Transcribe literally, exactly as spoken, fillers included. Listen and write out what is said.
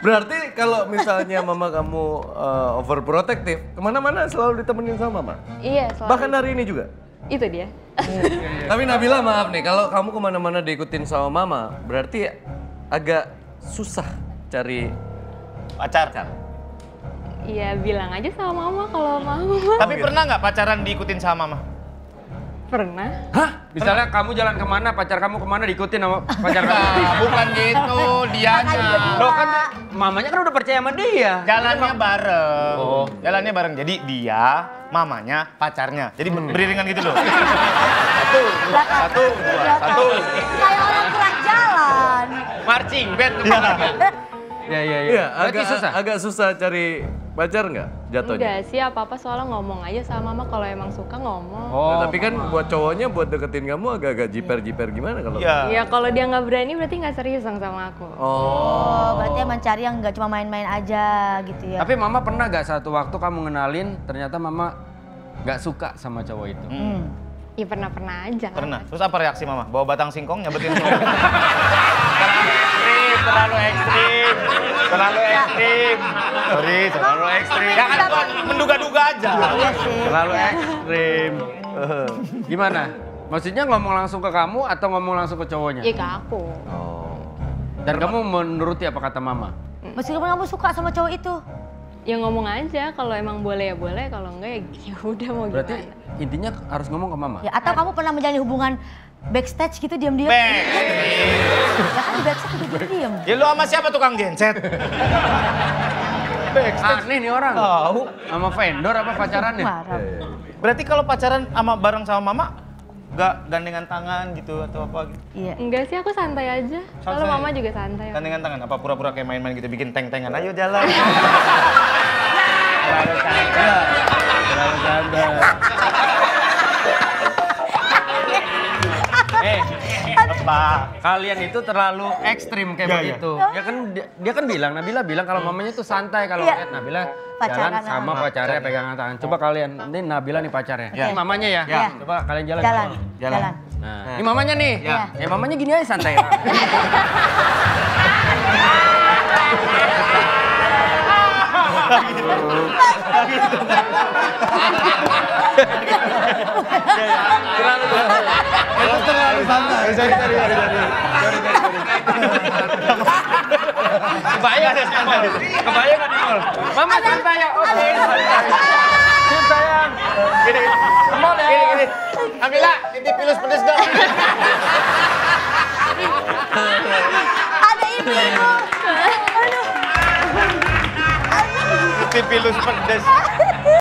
Berarti kalau misalnya mama kamu uh, overprotective, kemana-mana selalu ditemenin sama mama? Iya, selalu. Bahkan hari ini juga? Itu dia. Tapi Nabila maaf nih, kalau kamu kemana-mana diikutin sama mama, berarti agak susah cari Pacar. Iya, bilang aja sama mama kalau mau. Tapi pernah nggak pacaran diikutin sama mama? Pernah. Hah? Misalnya kamu jalan kemana, pacar kamu kemana diikutin sama pacar kamu? Nah, bukan gitu, dianya. Loh kan mamanya kan udah percaya sama dia. Jalannya bareng. Oh. Jalannya bareng. Jadi dia, mamanya, pacarnya. Jadi beriringan gitu loh. Satu, dua, satu, dua, satu. Kayak orang gerak jalan. Marching band. Ya, ya, ya. Iya, Berarti agak susah. agak susah cari pacar nggak jatuhnya? Enggak sih, apa-apa soalnya ngomong aja sama mama kalau emang suka ngomong. Oh, Nah, tapi kan buat cowoknya buat deketin kamu agak-agak jiper-jiper gimana kalau? Iya. Ya kalau dia nggak berani berarti nggak serius dong sama aku. Oh. Oh, berarti emang cari yang nggak cuma main-main aja gitu ya. Tapi mama pernah gak satu waktu kamu ngenalin ternyata mama gak suka sama cowok itu? Hmm. Ya pernah-pernah aja. Pernah. Terus apa reaksi mama? Bawa batang singkong nyabetin semua. Terlalu ekstrim, terlalu ekstrim. Sorry, terlalu ekstrim. Ya kan gua menduga-duga aja. Iya sih. Terlalu Iya. ekstrim. Gimana? Maksudnya ngomong langsung ke kamu atau ngomong langsung ke cowoknya? Ya ke aku. Oh. Dan kamu menuruti apa kata mama? Meskipun kamu suka sama cowok itu. Ya ngomong aja kalau emang boleh ya boleh, kalau enggak ya ya udah mau Berarti gimana. intinya harus ngomong ke mama? Ya, atau kamu pernah menjalin hubungan backstage gitu diam-diam? Back. Ya kan di backstage udah diam. Ya lu sama siapa tukang genset? Aneh nih orang. Tahu. Sama vendor apa pacarannya? Marah. Berarti kalau pacaran sama bareng sama mama, nggak gandengan tangan gitu atau apa gitu? Iya. Enggak sih, aku santai aja. Kalau Santai. mama juga santai. Gandengan tangan, apa pura-pura kayak main-main gitu, bikin teng-tengan, ayo jalan. Terlalu canda. Terlalu canda. Eh, Apa? kalian itu terlalu ekstrim kayak Iya, iya. begitu. Dia kan dia, dia kan bilang, Nabila bilang kalau mamanya tuh santai kalau Iya. lihat Nabila Pacaran jalan sama sama- pacarnya pegangan tangan. Coba kalian, ini Nabila nih pacarnya. Iya. Ini mamanya ya. Iya. Coba kalian jalan. Jalan. Jalan. Jalan. Nah, ini mamanya nih. Iya. Ya mamanya gini aja santai. Itu terlalu santai. Sorry, sorry, sorry, sorry. Kebayang gak sih, Mol? Kebayang gak nih, Mol? Mama santai ya, oke. Sip, sayang. Gini, gini. Mol ya. Gini, gini. Amila, titip pilus pedes dong. Ada ibu-ibu. Aduh. Titip pilus pedes.